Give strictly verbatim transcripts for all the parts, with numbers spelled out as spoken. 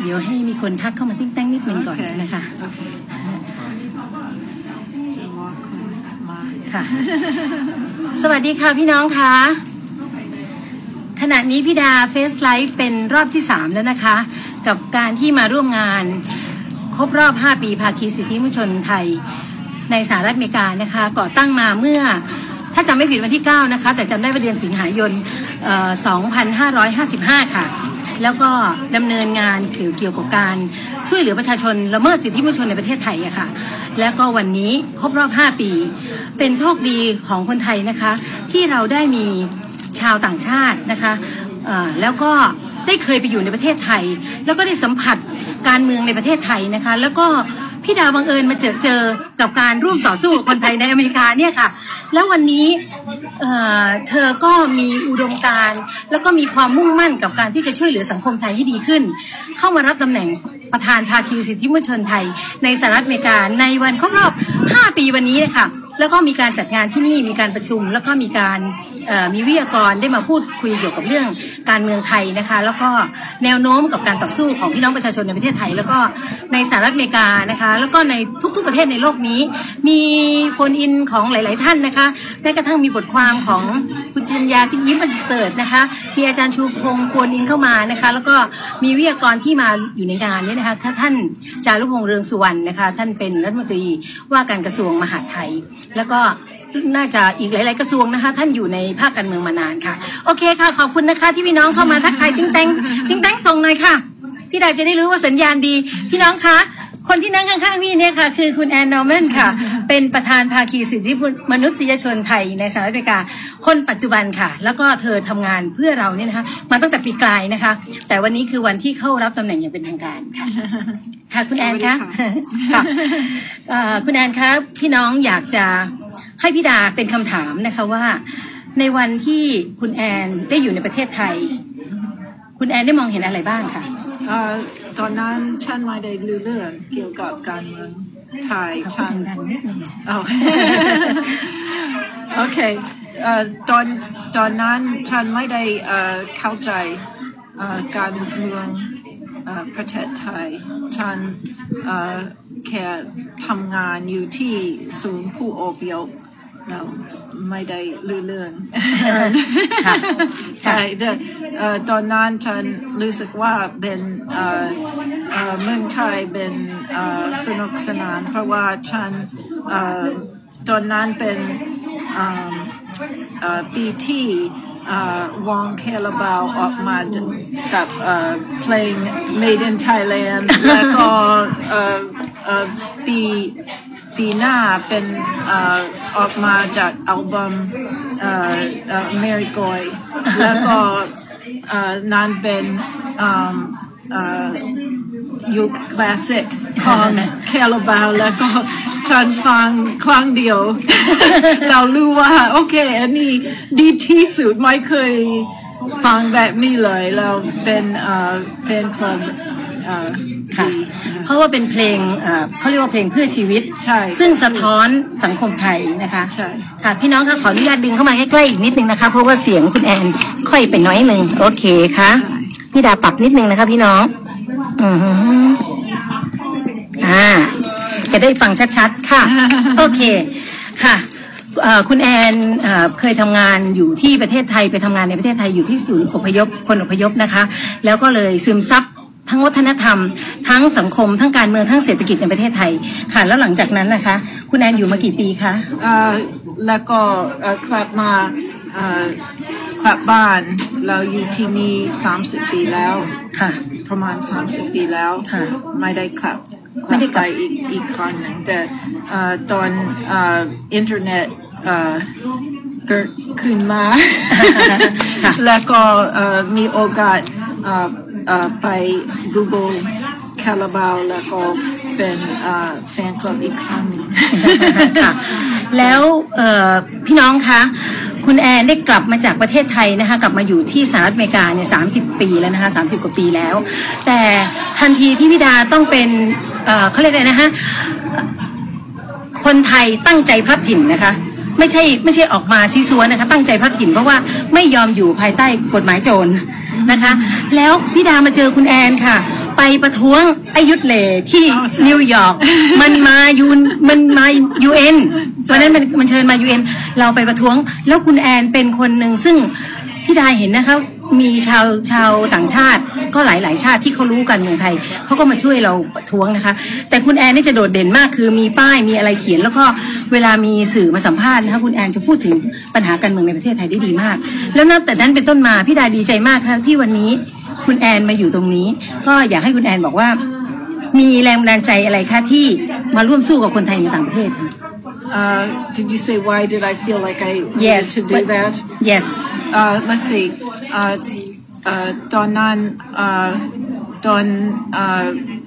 เดี๋ยวให้มีคนทักเข้ามาติ้งแต้งนิดนึงก่อนนะคะค่ะสวัสดีค่ะพี่น้องคะขณะนี้พี่ดาเฟซไลฟ์เป็นรอบที่สามแล้วนะคะกับการที่มาร่วมงานครบรอบห้าปีภาคีสิทธิมนุษยชนไทยในสหรัฐอเมริกานะคะก่อตั้งมาเมื่อถ้าจำไม่ผิดวันที่เก้านะคะแต่จำได้ว่าเดือนสิงหายนสองพันห้าร้อยห้าสิบห้าค่ะแล้วก็ดำเนินงานเกี่ยวเกี่ยวกับการช่วยเหลือประชาชนละเมิดสิทธิมนุษยชนในประเทศไทยอะค่ะแล้วก็วันนี้ครบรอบห้าปีเป็นโชคดีของคนไทยนะคะที่เราได้มีชาวต่างชาตินะคะแล้วก็ได้เคยไปอยู่ในประเทศไทยแล้วก็ได้สัมผัสการเมืองในประเทศไทยนะคะแล้วก็พี่ดาบังเอิญมาเจอเจอกับการร่วมต่อสู้กับคนไทยในอเมริกาเนี่ยค่ะแล้ววันนี้เอ่อเธอก็มีอุดมการณ์แล้วก็มีความมุ่งมั่นกับการที่จะช่วยเหลือสังคมไทยให้ดีขึ้นเข้ามารับตำแหน่งประธานภาคีสิทธิมนุษยชนไทยในสหรัฐอเมริกาในวันครบรอบห้าปีวันนี้นะคะแล้วก็มีการจัดงานที่นี่มีการประชุมแล้วก็มีการมีวิทยากรได้มาพูดคุยเกี่ยวกับเรื่องการเมืองไทยนะคะแล้วก็แนวโน้มกับการต่อสู้ของพี่น้องประชาชนในประเทศไทยแล้วก็ในสหรัฐอเมริกานะคะแล้วก็ในทุกๆประเทศในโลกนี้มีโฟนอินของหลายๆท่านนะคะแม้กระทั่งมีบทความของคุณจินยาซิยิ้มประเสริฐนะคะมีอาจารย์ชูพงศ์โฟนอินเข้ามานะคะแล้วก็มีวิทยากรที่มาอยู่ในงานนี้นะคะท่านจารุพงษ์เรืองสุวรรณนะคะท่านเป็นรัฐมนตรีว่าการกระทรวงมหาดไทยแล้วก็น่าจะอีกหลายๆกระทรวงนะคะท่านอยู่ในภาคการเมืองมานานค่ะโอเคค่ะขอบคุณนะคะที่พี่น้องเข้ามาทักทายติ้งแต้งติ้งแต้งส่งหน่อยค่ะพี่ดาจะได้รู้ว่าสัญญาณดีพี่น้องคะคนที่นั่งข้างๆพี่เนี่ยค่ะคือคุณแอนนอร์แมนค่ะเป็นประธานภาคีสิทธิมนุษยชนไทยในสหรัฐอเมริกาคนปัจจุบันค่ะแล้วก็เธอทำงานเพื่อเราเนี่ยนะคะมาตั้งแต่ปีกลายนะคะแต่วันนี้คือวันที่เข้ารับตำแหน่งอย่างเป็นทางการค่ะค่ะคุณแอนคะค่ะคุณแอนคะพี่น้องอยากจะให้พี่ดาเป็นคำถามนะคะว่าในวันที่คุณแอนได้อยู่ในประเทศไทยคุณแอนได้มองเห็นอะไรบ้างค่ะตอนนั้นฉันไม่ได้รู้เรื่องเกี่ยวกับการเมืองไทยฉันโอเคตอนตอนนั้นฉันไม่ได้เข้าใจการเมืองประเทศไทยฉันแค่ทำงานอยู่ที่ศูนย์ผู้อพยพเราไม่ได้รู้เรื่องใช่แต่ตอนนั้นฉันรู้สึกว่าเป็นเมืองไทยเป็นสนุกสนานเพราะว่าฉันตอนนั้นเป็นปีที่วงเคลาบาวออกมากับเพลง Made in Thailand แล้วก็ปีปีหน้าเป็นออกมาจากอัลบั้ม Marigold แล้วก็นั่นเป็นยุคคลาสสิกของคาราบาวแล้วก็ฉันฟังครั้งเดียวเรารู้ว่าโอเคอันนี้ดีที่สุดไม่เคยฟังแบบนี้เลยเราเป็นแฟนคลับค่ะเพราะว่าเป็นเพลงเขาเรียกว่าเพลงเพื่อชีวิตซึ่งสะท้อนสังคมไทยนะคะค่ะพี่น้องคะขออนุญาตดึงเข้ามาใกล้ๆอีกนิดนึงนะคะเพราะว่าเสียงคุณแอนค่อยไปน้อยนึงโอเคค่ะพี่ดาปรับนิดนึงนะคะพี่น้องอืออ่าจะได้ฟังชัดๆค่ะโอเคค่ะคุณแอนเคยทำงานอยู่ที่ประเทศไทยไปทำงานในประเทศไทยอยู่ที่ศูนย์อพยพคนอพยพนะคะแล้วก็เลยซึมซับทั้งวัฒนธรรมทั้งสังคมทั้งการเมืองทั้งเศรษฐกิจในประเทศไทยค่ะแล้วหลังจากนั้นนะคะคุณแอนอยู่มากี่ปีคะแล้วก็กลับมากลับบ้านเราอยู่ที่นี่สามสิบปีแล้วค่ะประมาณสามสิบปีแล้วค่ะไม่ได้กลับไม่ได้ไปอีกอีกครั้งหนึ่งแต่ตอนอินเทอร์เน็ตเกิดขึ้นมาแล้วก็มีโอกาสไป Google คาราบาวแล้วก็เป็นแฟนคลับอีกครั้งนึงแล้วพี่น้องคะคุณแอนได้กลับมาจากประเทศไทยนะคะกลับมาอยู่ที่สหรัฐอเมริกาเนี่ยสามสิบปีแล้วนะคะสามสิบกว่าปีแล้วแต่ทันทีที่พี่ดาต้องเป็นเขาเรียกอะไรนะคะคนไทยตั้งใจพลัดถิ่นนะคะไม่ใช่ไม่ใช่ออกมาซีซัวนะคะตั้งใจพลัดถิ่นเพราะว่าไม่ยอมอยู่ภายใต้กฎหมายโจรนะคะแล้วพี่ดามาเจอคุณแอนค่ะไปไปประท้วงไอยุทธเลที่นิวยอร์กมันมายูนมันมายูเอ็นวันนั้นมันมันเชิญมายูเอ็นเราไปประท้วงแล้วคุณแอนเป็นคนหนึ่งซึ่งพี่ดาเห็นนะคะมีชาวชาวต่างชาติก็หลายหลายชาติที่เขารู้กันเมืองไทยเขาก็มาช่วยเราประท้วงนะคะแต่คุณแอนนี่จะโดดเด่นมากคือมีป้ายมีอะไรเขียนแล้วก็เวลามีสื่อมาสัมภาษณ์นะคะคุณแอนจะพูดถึงปัญหาการเมืองในประเทศไทยได้ดีมากแล้วนับแต่นั้นเป็นต้นมาพี่ดาดีใจมากค่ะที่วันนี้คุณแอนมาอยู่ตรงนี้ก็อยากให้คุณแอนบอกว่ามีแรงบันดาลใจอะไรคะที่มาร่วมสู้กับคนไทยในต่างประเทศ Uh, did you say why did I feel like I yes needed to do but, that? Yes. Uh, let's see. Uh, uh, ตอนนั้น uh, ตอน uh,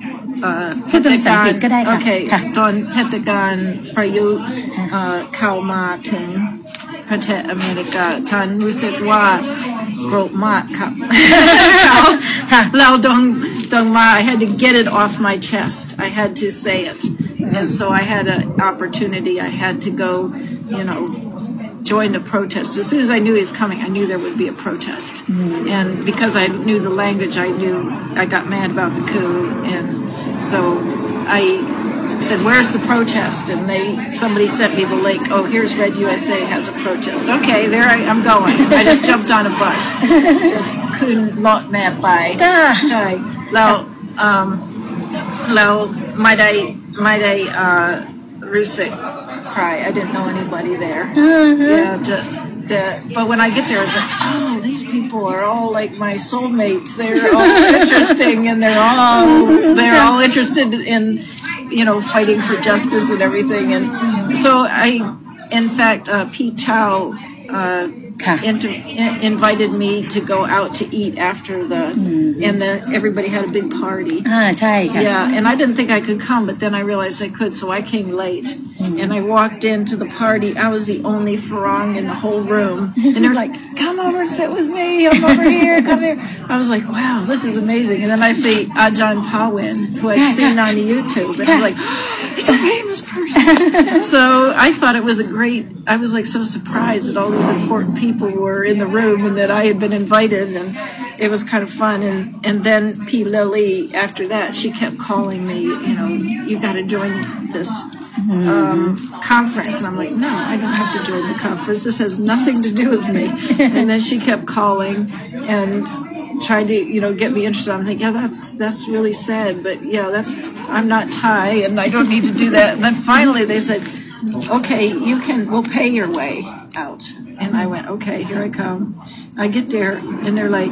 uh, พูดเป็นภาษาอังกฤษก็ได้ค่ะโอเคตอนเทศกาลประยุทธ์ uh, เข้ามาถึงประเทศอเมริกาท่านรู้สึกว่าโกรธมากครับเราต้องต้องมา I had to get it off my chest. I had to say it. And so I had an opportunity. I had to go, you know, join the protest. As soon as I knew he was coming, I knew there would be a protest. Mm-hmm. And because I knew the language, I knew I got mad about the coup. And so I said, "Where's the protest?" And they somebody sent me the link. Oh, here's Red U S A has a protest. Okay, there I, I'm going. I just jumped on a bus. Just couldn't not mad by. ใช่แล้วแล้วไม่ได้ไม่ได้รู้สึก cry. I didn't know anybody there. Mm-hmm. Yeah, to, the, but when I get there, it's like, oh, these people are all like my soulmates. They're all interesting, and they're all they're all interested in, you know, fighting for justice and everything. And so I, in fact, uh, Pete Chow uh, inter, in, invited me to go out to eat after the, mm-hmm. and the everybody had a big party. Ah, ใช่ค่ะ Yeah, and I didn't think I could come, but then I realized I could, so I came late. Mm-hmm. And I walked into the party. I was the only Farang in the whole room. And they're like, come over and sit with me. I'm over here. Come here. I was like, wow, this is amazing. And then I see Ajahn Pawin, who I'd seen on YouTube. And I'm like, he's a famous person. So I thought it was a great, I was like so surprised that all these important people were in the room and that I had been invited. And it was kind of fun. And, and then P. Lily, after that, she kept calling me, you know, you got to join this um, conference. And I'm like, no, I don't have to join the conference. This has nothing to do with me. And then she kept calling and tried to, you know, get me interested. I'm thinking, yeah, that's, that's really sad. But yeah, that's, I'm not Thai and I don't need to do that. And then finally they said, okay, you can, we'll pay your way out. And I went, okay, here I come. I get there and they're like,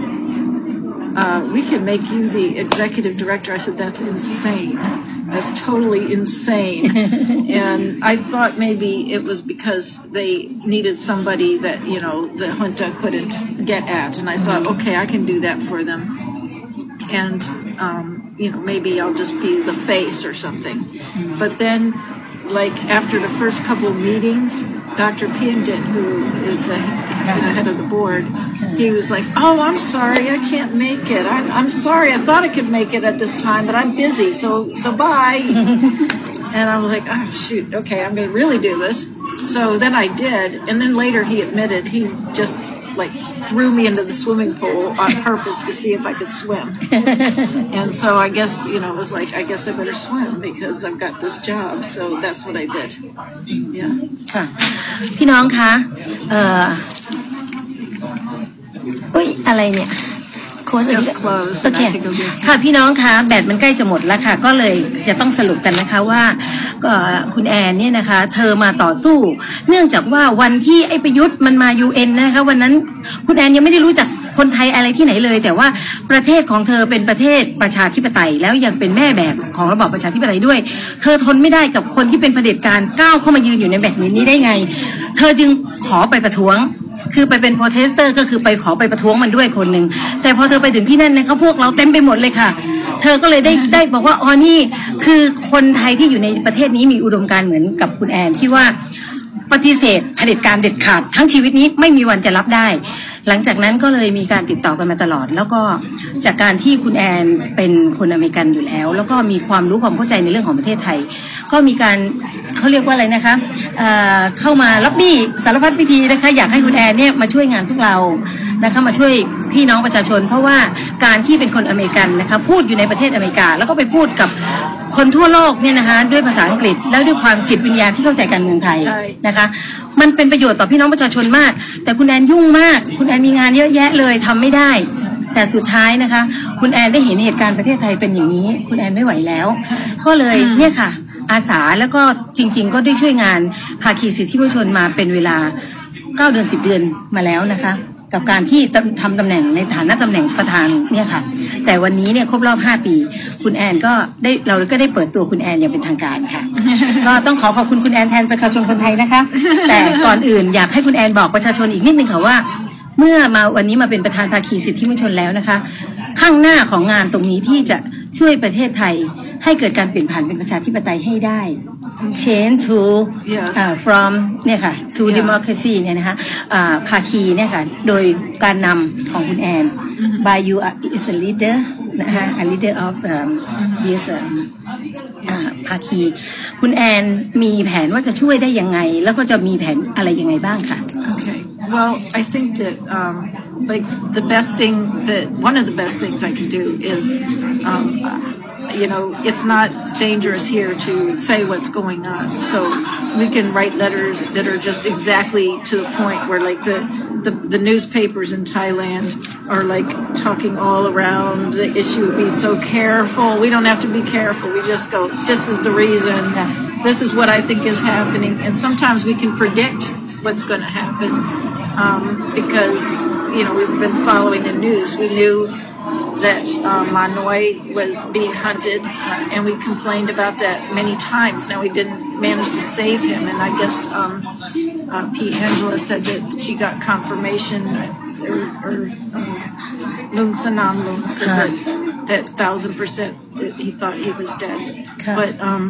uh, we can make you the executive director. I said, that's insane. That's totally insane. And I thought maybe it was because they needed somebody that, you know, the junta couldn't get at. And I thought, okay, I can do that for them. And, um, you know, maybe I'll just be the face or something. But then, like, after the first couple of meetings, Doctor Piandin, who is the head of the board, he was like, oh, I'm sorry, I can't make it. I'm, I'm sorry, I thought I could make it at this time, but I'm busy, so so bye. And I was like, oh, shoot, okay, I'm going to really do this. So then I did, and then later he admitted he just, like, threw me into the swimming pool on purpose to see if I could swim. And so I guess, you know, it was like, I guess I better swim because I've got this job. So that's what I did. Yeah. ค่ะพี่น้องคะเอ่ออุ้ยอะไรเนี่ยโค้ชโอเคค่ะพี่น้องคะแบตมันใกล้จะหมดแล้วค่ะก็เลยจะต้องสรุปกันนะคะว่าคุณแอนเนี่ยนะคะเธอมาต่อสู้เนื่องจากว่าวันที่ไอ้ประยุทธ์มันมา ยู เอ็น นะคะวันนั้นคุณแอนยังไม่ได้รู้จักคนไทยอะไรที่ไหนเลยแต่ว่าประเทศของเธอเป็นประเทศประชาธิปไตยแล้วยังเป็นแม่แบบของระบอบประชาธิปไตยด้วยเธอทนไม่ได้กับคนที่เป็นเผด็จการก้าวเข้ามายืนอยู่ในแบบนี้ได้ไงเธอจึงขอไปประท้วงคือไปเป็นโปรเทสเตอร์ก็คือไปขอไปประท้วงมันด้วยคนหนึ่งแต่พอเธอไปถึงที่นั่นนะคะพวกเราเต็มไปหมดเลยค่ะเธอก็เลยได้ได้บอกว่าอ๋อนี่คือคนไทยที่อยู่ในประเทศนี้มีอุดมการณ์เหมือนกับคุณแอนที่ว่าปฏิเสธเผด็จการเด็ดขาดทั้งชีวิตนี้ไม่มีวันจะรับได้หลังจากนั้นก็เลยมีการติดต่อกันมาตลอดแล้วก็จากการที่คุณแอนเป็นคนอเมริกันอยู่แล้วแล้วก็มีความรู้ความเข้าใจในเรื่องของประเทศไทยก็มีการเขาเรียกว่าอะไรนะคะเอ่อเข้ามาล็อบบี้สารพัดวิธีนะคะอยากให้คุณแอนเนี่ยมาช่วยงานพวกเรานะคะมาช่วยพี่น้องประชาชนเพราะว่าการที่เป็นคนอเมริกันนะคะพูดอยู่ในประเทศอเมริกาแล้วก็ไปพูดกับคนทั่วโลกเนี่ยนะคะด้วยภาษาอังกฤษแล้วด้วยความจิตวิญญาณที่เข้าใจการเมืองไทยนะคะมันเป็นประโยชน์ต่อพี่น้องประชาชนมากแต่คุณแอนยุ่งมากคุณแอนมีงานเยอะแยะเลยทำไม่ได้แต่สุดท้ายนะคะคุณแอนได้เห็นเหตุการณ์ประเทศไทยเป็นอย่างนี้คุณแอนไม่ไหวแล้วก็เลยเนี่ยค่ะอาสาแล้วก็จริงๆก็ได้ช่วยงานภาคีสิทธิมนุษยชนมาเป็นเวลาเก้าเดือนสิบเดือนมาแล้วนะคะกับการที่ทำตำแหน่งในฐานะตำแหน่งประธานเนี่ยค่ะแต่วันนี้เนี่ยครบรอบห้าปีคุณแอนก็ได้เราก็ได้เปิดตัวคุณแอนอย่างเป็นทางการค่ะ ก็ต้องขอขอบคุณคุณแอนแทนประชาชนคนไทยนะคะแต่ก่อนอื่นอยากให้คุณแอนบอกประชาชนอีกนิดนึงค่ะว่าเมื่อมาวันนี้มาเป็นประธานภาคีสิทธิมนุษยชนแล้วนะคะข้างหน้าของงานตรงนี้ที่จะช่วยประเทศไทยให้เกิดการเปลี่ยนผ่านเป็นประชาธิปไตยให้ได้ change to uh, from เนี่ยค่ะ to democracy เนี่ยนะคะภาคีเนี่ยค่ะโดยการนำของคุณแอน by you is a leader นะคะ a leader of um, this ภาคีคุณแอนมีแผนว่าจะช่วยได้ยังไงแล้วก็จะมีแผนอะไรยังไงบ้างค่ะ Okay. Well, I think that um, like the best thing that one of the best things I can do is, um, you know, it's not dangerous here to say what's going on. So we can write letters that are just exactly to the point where, like the the, the newspapers in Thailand are like talking all around the issue. Be so careful. We don't have to be careful. We just go. This is the reason. This is what I think is happening. And sometimes we can predict what's going to happen um, because, you know, we've been following the news. We knew that uh, Manoi was being hunted, and we complained about that many times. Now we didn't manage to save him, and I guess um, uh, Pete Angela said that she got confirmation, or, or um, Lung Sanam Lung said that, that thousand percent that he thought he was dead. But, um,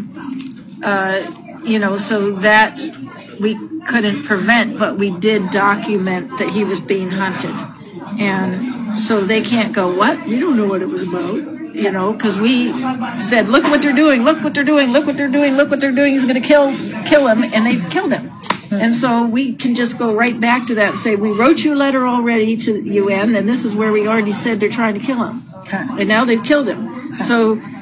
uh, you know, so that we couldn't prevent, but we did document that he was being hunted. And so they can't go, what? We don't know what it was about, you know, because we said, look what they're doing, look what they're doing, look what they're doing, look what they're doing. He's going to kill, kill him. And they killed him. And so we can just go right back to that and say, we wrote you a letter already to the U N, and this is where we already said they're trying to kill him. And now they've killed him. So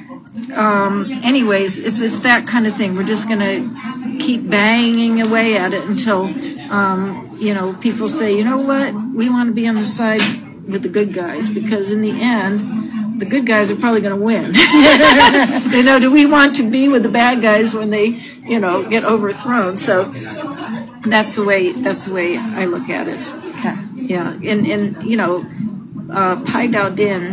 um, anyways, it's, it's that kind of thing. We're just going to keep banging away at it until, um, you know, people say, you know what, we want to be on the side with the good guys, because in the end, the good guys are probably going to win. You know, do we want to be with the bad guys when they, you know, get overthrown? So that's the way, that's the way I look at it. Yeah. And, and you know, uh, Pai Dao Din,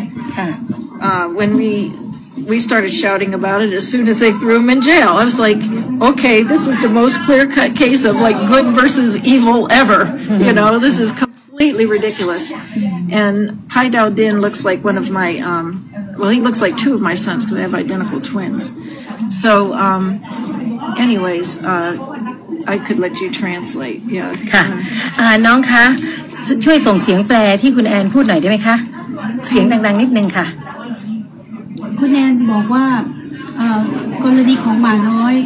uh, when we, we started shouting about it as soon as they threw him in jail. I was like, okay, this is the most clear-cut case of like good versus evil ever. You know, this is completely ridiculous. And Pai Dao Din looks like one of my, um, well, he looks like two of my sons because I have identical twins. So, um, anyways, uh, I could let you translate. Yeah. ค่ะน้องคะช่วยส่งเสียงแปลที่คุณแอนพูดหน่อยได้ไหมคะเสียงดังๆนิดนึงค่ะคุณแอนบอกว่ากรณีของหมาน้อย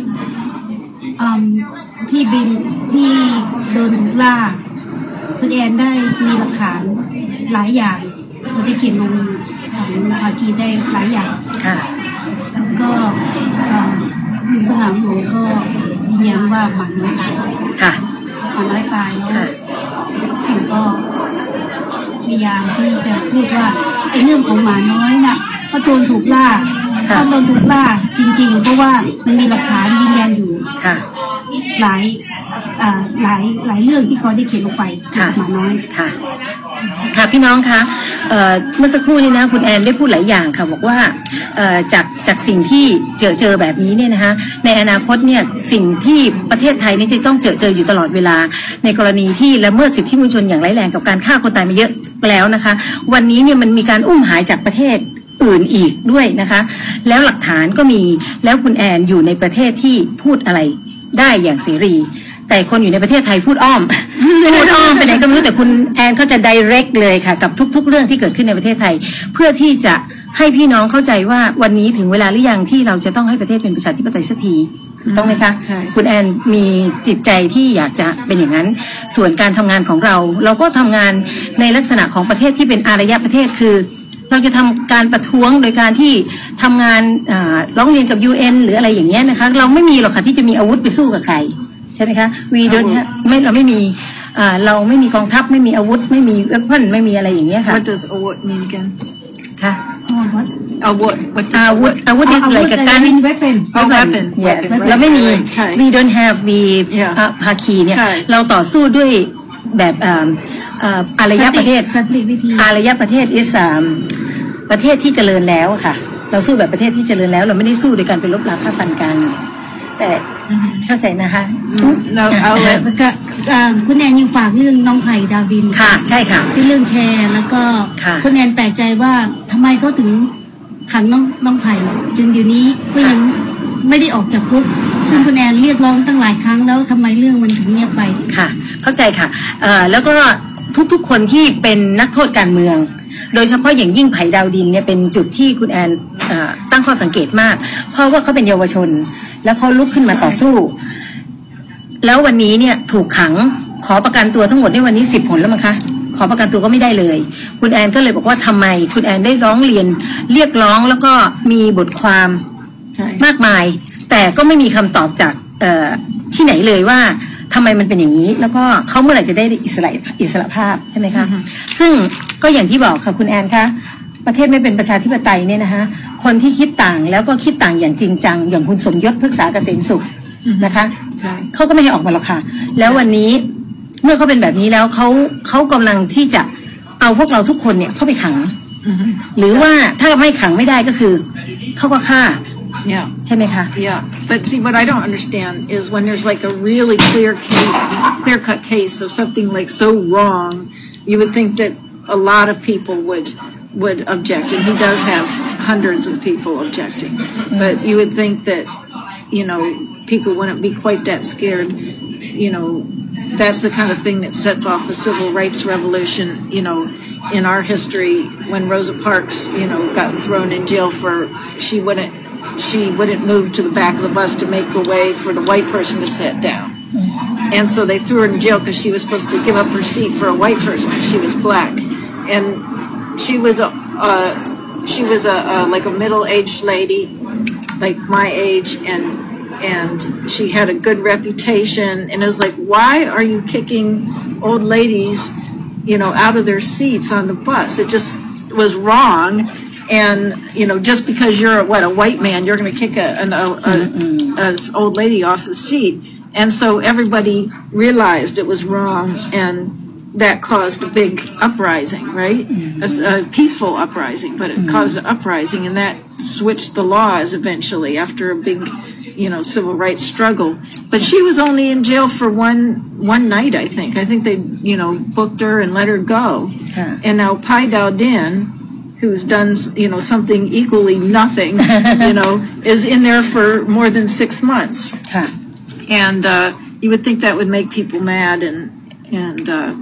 ที่บินที่โดนถูกล่าคุณแอนได้มีหลักฐานหลายอย่างเขาได้เขียนลงของภาคีได้หลายอย่างแล้วก็สนามหลวงก็ยืนยันว่าหมาน้อยตายหมาน้อยตายแล้วผมก็พยายามที่จะพูดว่าไอ้เรื่องของหมาน้อยน่ะเขาโจรถูกล่าเขาโดนถูกล่าจริงๆเพราะว่ามันมีหลักฐานยืนยันอยู่หลายหลายหลายเรื่องที่เขาได้เขียนลงไปหมาน้อยค่ะค่ะพี่น้องคะเมื่อสักครู่นี้นะคุณแอนได้พูดหลายอย่างค่ะบอกว่าจากจากสิ่งที่เจอเจอแบบนี้เนี่ยนะคะในอนาคตเนี่ยสิ่งที่ประเทศไทยนี่จะต้องเจอเจออยู่ตลอดเวลาในกรณีที่ละเมิดสิทธิมนุษยชนอย่างร้ายแรงกับการฆ่าคนตายมาเยอะแล้วนะคะวันนี้เนี่ยมันมีการอุ้มหายจากประเทศอื่นอีกด้วยนะคะแล้วหลักฐานก็มีแล้วคุณแอนอยู่ในประเทศที่พูดอะไรได้อย่างเสรีแต่คนอยู่ในประเทศไทยพูดอ้อม พูดอ้อมไปไหนก็ไม่รู้แต่คุณแอนเขาจะ direct เลยค่ะกับทุกๆเรื่องที่เกิดขึ้นในประเทศไทยเพื่อที่จะให้พี่น้องเข้าใจว่าวันนี้ถึงเวลาหรือยังที่เราจะต้องให้ประเทศเป็นประชาธิปไตยสักทีต้องไหมคะคุณแอนมีจิตใจที่อยากจะเป็นอย่างนั้นส่วนการทำงานของเราเราก็ทำงานในลักษณะของประเทศที่เป็นอารยประเทศคือเราจะทำการประท้วงโดยการที่ทำงานร้องเรียนกับ ยู เอ็น หรืออะไรอย่างเงี้ยนะคะเราไม่มีหรอกค่ะที่จะมีอาวุธไปสู้กับใครใช่ไหมคะ we don't have ไม่เราไม่มีเราไม่มีกองทัพไม่มีอาวุธไม่มีเวพอนไม่มีอะไรอย่างเงี้ยค่ะ What does อาวุธ mean again ค่ะอาวุธอาวุธอาวุธ is like a gun weapon weapon yes เราไม่มี we don't have we ภาคีเนี่ยเราต่อสู้ด้วยแบบอารยประเทศอารยประเทศ is ประเทศที่เจริญแล้วค่ะเราสู้แบบประเทศที่เจริญแล้วเราไม่ได้สู้โดยการไปลบล้างฆ่าฟันกันแต่เข้าใจนะคะเราเอาคุณแอนยังฝากเรื่องน้องไผ่ดาวินค่ะใช่ค่ะที่เรื่องแชร์แล้วก็คุณแอนแปลกใจว่าทำไมเขาถึงขังน้องน้องไผ่จนเดี๋ยวนี้ก็ยังไม่ได้ออกจากคุกซึ่งคุณแอนเรียกร้องตั้งหลายครั้งแล้วทำไมเรื่องมันถึงเงียบไปค่ะเข้าใจค่ะแล้วก็ทุกๆคนที่เป็นนักโทษการเมืองโดยเฉพาะอย่างยิ่งไผ่ดาวดินเนี่ยเป็นจุดที่คุณแอนตั้งข้อสังเกตมากเพราะว่าเขาเป็นเยาวชนแล้วเขาลุกขึ้นมาต่อสู้แล้ววันนี้เนี่ยถูกขังขอประกันตัวทั้งหมดในวันนี้สิบผลแล้วมั้งคะขอประกันตัวก็ไม่ได้เลยคุณแอนก็เลยบอกว่าทำไมคุณแอนได้ร้องเรียนเรียกร้องแล้วก็มีบทความมากมายแต่ก็ไม่มีคำตอบจากที่ไหนเลยว่าทำไมมันเป็นอย่างนี้แล้วก็เขาเมื่อไหร่จะได้อิสระอิสระภาพใช่ไหมคะ uh-huh. ซึ่งก็อย่างที่บอกค่ะคุณแอนคะประเทศไม่เป็นประชาธิปไตยเนี่ยนะคะคนที่คิดต่างแล้วก็คิดต่างอย่างจริงจังอย่างคุณสมยศพฤกษาเกษมสุข uh-huh. นะคะเขาก็ไม่ให้ออกมาหรอกค่ะแล้ววันนี้เมื่อเขาเป็นแบบนี้แล้วเขาเขากำลังที่จะเอาพวกเราทุกคนเนี่ยเข้าไปขัง uh-huh. หรือว่าถ้าไม่ขังไม่ได้ก็คือเขาก็ฆ่า Yeah. ใช่ไหมคะ Yeah. But see, what I don't understand is when there's like a really clear case, clear-cut case of something like so wrong, you would think that a lot of people would would object, and he does have hundreds of people objecting. But you would think that, you know, people wouldn't be quite that scared. You know, that's the kind of thing that sets off a civil rights revolution. You know, in our history, when Rosa Parks, you know, got thrown in jail for she wouldn't. She wouldn't move to the back of the bus to make a way for the white person to sit down. Mm-hmm. And so they threw her in jail because she was supposed to give up her seat for a white person because she was black. And she was a, uh, she was a, uh, like a middle-aged lady, like my age, and and she had a good reputation. And it was like, why are you kicking old ladies, you know, out of their seats on the bus? It just was wrong. And, you know, just because you're, what, a white man, you're going to kick a, an a, a, a old lady off the seat. And so everybody realized it was wrong, and that caused a big uprising, right? Mm-hmm. A, a peaceful uprising, but it mm-hmm. caused an uprising, and that switched the laws eventually after a big, you know, civil rights struggle. But she was only in jail for one one night, I think. I think they, you know, booked her and let her go. Okay. And now Pai Dao Din, who's done, you know, something equally nothing, you know, is in there for more than six months. Huh. And uh, you would think that would make people mad, and and uh,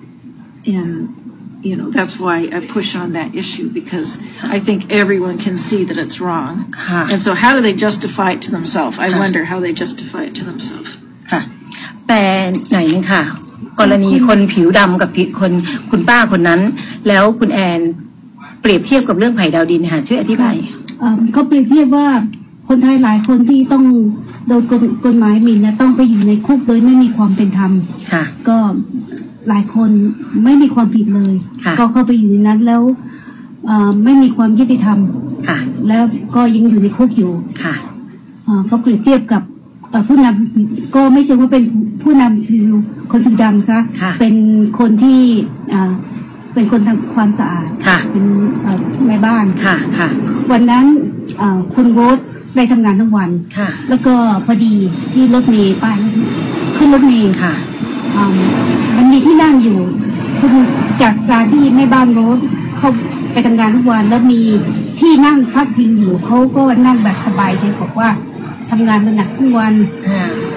and you know that's why I push on that issue because I think everyone can see that it's wrong. Huh. And so how do they justify it to themselves? I huh. wonder how they justify it to themselves. ค่ะแต่ไหนนึงค่ะกรณีคนผิวดำกับคนคุณป้าคนนั้นแล้วคุณแอนเปรียบเทียบกับเรื่องไผ่ดาวดินค่ะช่วยอธิบายเขาเปรียบเทียบว่าคนไทยหลายคนที่ต้องโดนกฎหมายหมิ่นนะต้องไปอยู่ในคุกโดยไม่มีความเป็นธรรมก็หลายคนไม่มีความผิดเลยก็เข้าไปอยู่ในนั้นแล้วไม่มีความยุติธรรมแล้วก็ยังอยู่ในคุกอยู่เขาเปรียบเทียบกับผู้นำก็ไม่ใช่ว่าเป็นผู้นำผิวคนผิวดำค่ะเป็นคนที่เป็นคนทำความสะอาดเป็นแม่บ้านวันนั้นคุณโรสได้ทำงานทั้งวันแล้วก็พอดีที่รถเมล์ไปขึ้นรถเมล์มันมีที่นั่งอยู่จากการที่แม่บ้านโรสเขาไปทำงานทุกวันแล้วมีที่นั่งพักพิงอยู่เขาก็นั่งแบบสบายใจบอกว่าทำงานมาหนักทั้งวัน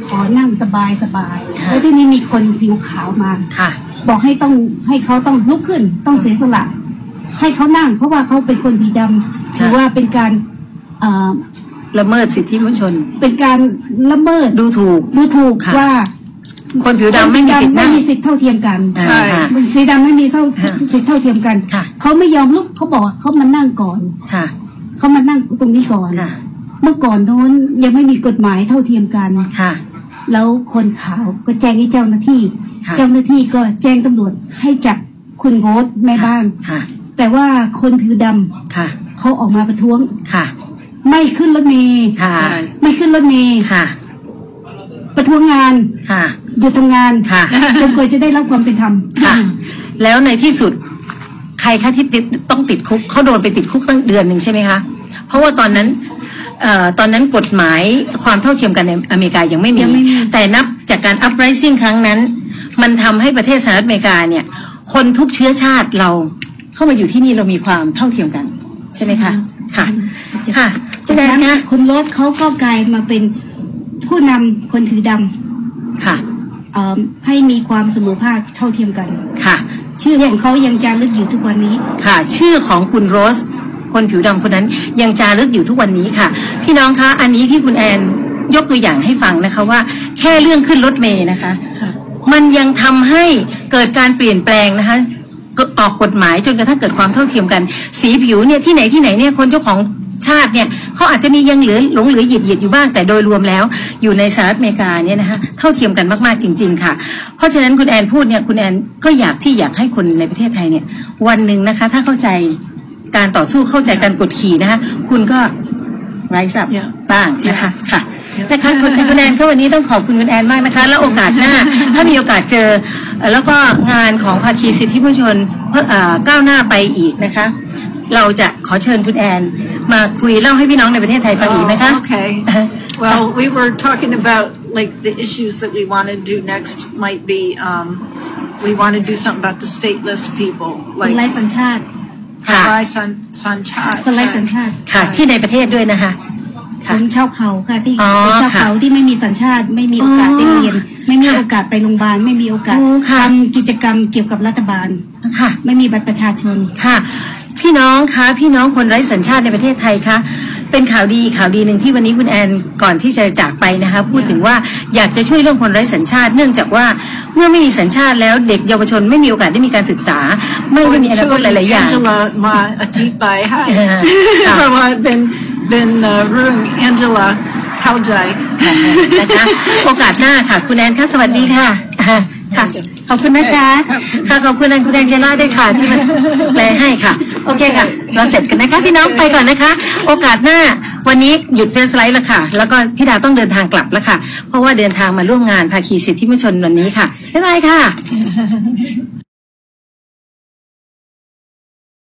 ขอนั่งสบายสบายแล้วที่นี้มีคนผิวขาวมาค่ะบอกให้ต้องให้เขาต้องลุกขึ้นต้องเสียสละให้เขานั่งเพราะว่าเขาเป็นคนผิวดำถือว่าเป็นการละเมิดสิทธิมนุษยชนเป็นการละเมิดดูถูกดูถูกว่าคนผิวดำไม่มีสิทธิ์ไม่มีสิทธิ์เท่าเทียมกันใช่สีดำไม่มีสิทธิ์เท่าเทียมกันเขาไม่ยอมลุกเขาบอกเขามานั่งก่อนเขามานั่งตรงนี้ก่อนเมื่อก่อนโน้นยังไม่มีกฎหมายเท่าเทียมกันแล้วคนขาวก็แจ้งให้เจ้าหน้าที่เจ้าหน้าที่ก็แจ้งตำรวจให้จับคุณโรสแม่บ้านแต่ว่าคนผิวดำเขาออกมาประท้วงไม่ขึ้นรถเมล์ไม่ขึ้นรถเมล์ประท้วงงานหยุดทำงานจนกว่าจะได้รับความเป็นธรรมแล้วในที่สุดใครคะที่ติดต้องติดคุกเขาโดนไปติดคุกตั้งเดือนหนึ่งใช่ไหมคะเพราะว่าตอนนั้นเอ่อตอนนั้นกฎหมายความเท่าเทียมกันในอเมริกายังไม่มีแต่นับจากการ uprising ครั้งนั้นมันทำให้ประเทศสหรัฐอเมริกาเนี่ยคนทุกเชื้อชาติเราเข้ามาอยู่ที่นี่เรามีความเท่าเทียมกันใช่ไหมคะค่ะค่ะจากนั้นคุณโรสเขาก็กลายมาเป็นผู้นำคนผิวดำค่ะให้มีความเสมอภาคเท่าเทียมกันค่ะชื่อของเขายังจารึกอยู่ทุกวันนี้ค่ะชื่อของคุณโรสคนผิวดำคนนั้นยังจารึกอยู่ทุกวันนี้ค่ะพี่น้องคะอันนี้ที่คุณแอนยกตัวอย่างให้ฟังนะคะว่าแค่เรื่องขึ้นรถเมล์นะคะมันยังทำให้เกิดการเปลี่ยนแปลงนะคะออกกฎหมายจนกระทั่งเกิดความเท่าเทียมกันสีผิวเนี่ยที่ไหนที่ไหนเนี่ยคนเจ้าของชาติเนี่ยเขาอาจจะมียังเหลือหลงเหลือหยิดหยิดอยู่บ้างแต่โดยรวมแล้วอยู่ในสหรัฐอเมริกาเนี่ยนะคะเท่าเทียมกันมากๆจริงๆค่ะเพราะฉะนั้นคุณแอนพูดเนี่ยคุณแอนก็อยากที่อยากให้คนในประเทศไทยเนี่ยวันหนึ่งนะคะถ้าเข้าใจการต่อสู้เข้าใจการกดขี่นะคะคุณก็ไร้สับบ้างนะคะค่ะนะคะคุณคุณแอนเขาวันนี้ต้องขอบคุณคุณแอนมากนะคะแล้วโอกาสหน้าถ้ามีโอกาสเจอแล้วก็งานของภาคีสิทธิมนุษยชนก้าวหน้าไปอีกนะคะเราจะขอเชิญคุณแอนมาคุยเล่าให้พี่น้องในประเทศไทยฟังอีกนะคะ Okay well we were talking about like the issues that we want to do next might be um we want to do something about the stateless people like คนไร้สัญชาติคนไร้สัญชาติคนไร้สัญชาติค่ะที่ในประเทศด้วยนะคะคนชาวเขาค่ะที่เป็นชาวเขาที่ไม่มีสัญชาติไม่มีโอกาสได้เรียนไม่มีโอกาสไปโรงพยาบาลไม่มีโอกาสทำกิจกรรมเกี่ยวกับรัฐบาลค่ะไม่มีบัตรประชาชนค่ะพี่น้องคะพี่น้องคนไร้สัญชาติในประเทศไทยคะเป็นข่าวดีข่าวดีหนึ่งที่วันนี้คุณแอนก่อนที่จะจากไปนะคะพูดถึงว่าอยากจะช่วยเรื่องคนไร้สัญชาติเนื่องจากว่าเมื่อไม่มีสัญชาติแล้วเด็กเยาวชนไม่มีโอกาสได้มีการศึกษาไม่ได้มีอนาคตหลายๆอย่างจะมาอธิบายให้เพราะว่าเป็นเป็นเรื่องแองเจล่าเข้าใจนะคะโอกาสหน้าค่ะคุณแอนค่ะสวัสดีค่ะค่ะขอบคุณนะคะค่ะขอบคุณคุณแองเจล่าด้วยค่ะที่มาแปลให้ค่ะโอเคค่ะเราเสร็จกันนะคะพี่น้องไปก่อนนะคะโอกาสหน้าวันนี้หยุดเฟซไลฟ์แล้วค่ะแล้วก็พี่ดาต้องเดินทางกลับแล้วค่ะเพราะว่าเดินทางมาร่วมงานภาคีสิทธิมนุษยชนวันนี้ค่ะบ๊ายบายค่ะ